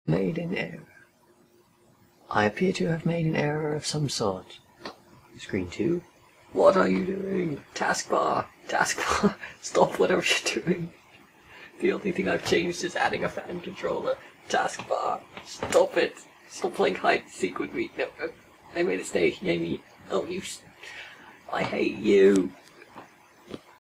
Made an error. I appear to have made an error of some sort. Screen 2. What are you doing? Taskbar! Taskbar! Stop whatever you're doing. The only thing I've changed is adding a fan controller. Taskbar! Stop it! Stop playing hide and seek with me. No, I made a mistake, Amy. Oh, I hate you.